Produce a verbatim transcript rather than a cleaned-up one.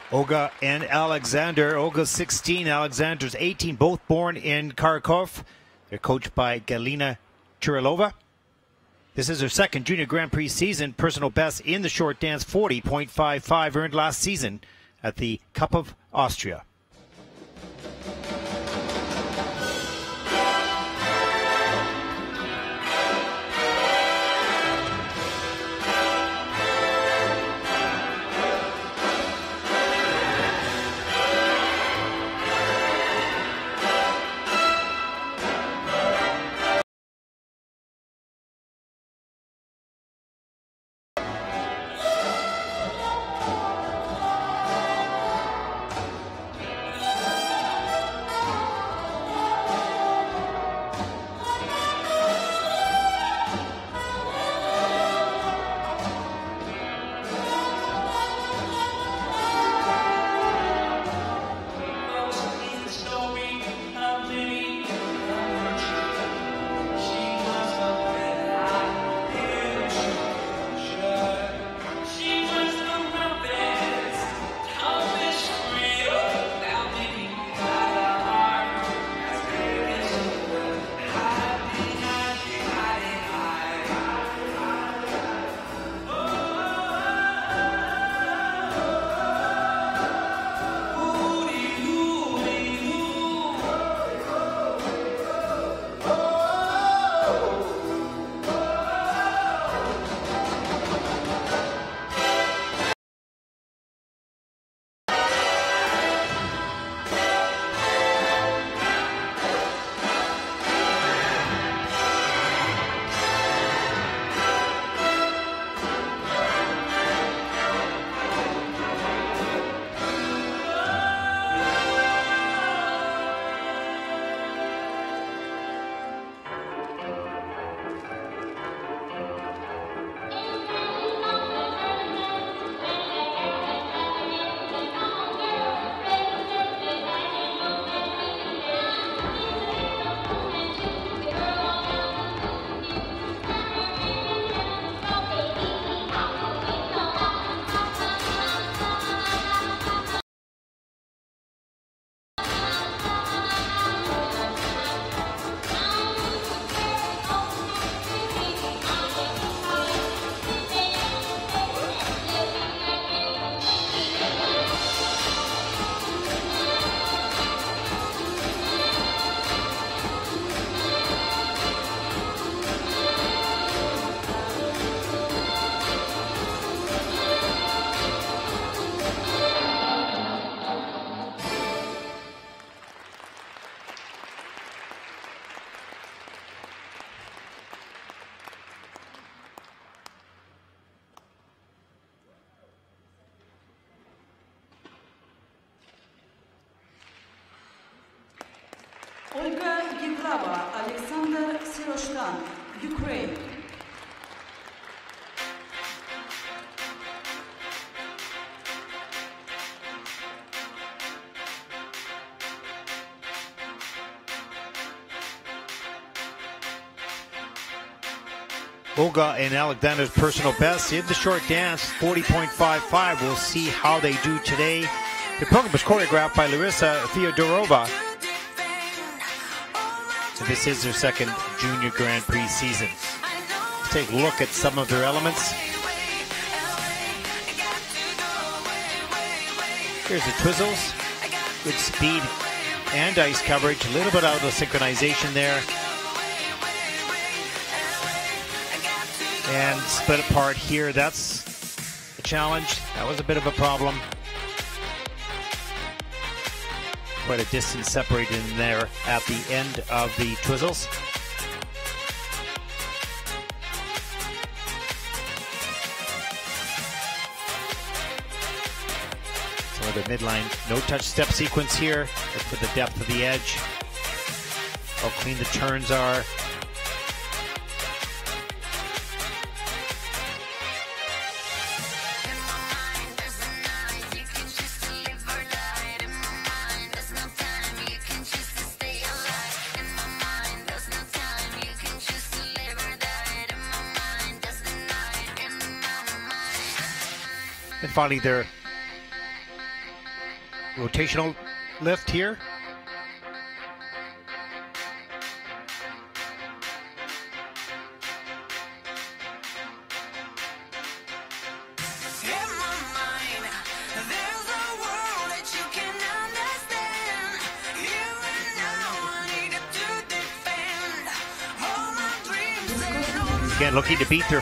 Olga and Aleksandr. Olga's sixteen, Aleksandr's eighteen, both born in Kharkov. They're coached by Galina Chirilova. This is her second Junior Grand Prix season. Personal best in the short dance, forty point five five, earned last season at the Cup of Austria. Olga, GIGLAVA, Aleksandr, SIROSHTAN, Ukraine. Olga and Aleksandr's personal best in the short dance, forty point five five. We'll see how they do today. The program was choreographed by Larissa Fyodorova. So this is their second Junior Grand Prix season. Let's take a look at some of their elements. Here's the twizzles. Good speed and ice coverage. A little bit out of synchronization there. And split apart here. That's a challenge. That was a bit of a problem. Quite a distance separated in there at the end of the twizzles. So the midline no-touch step sequence here. Look for the depth of the edge. How clean the turns are. And finally, their Rotational lift here. Again, looking to beat their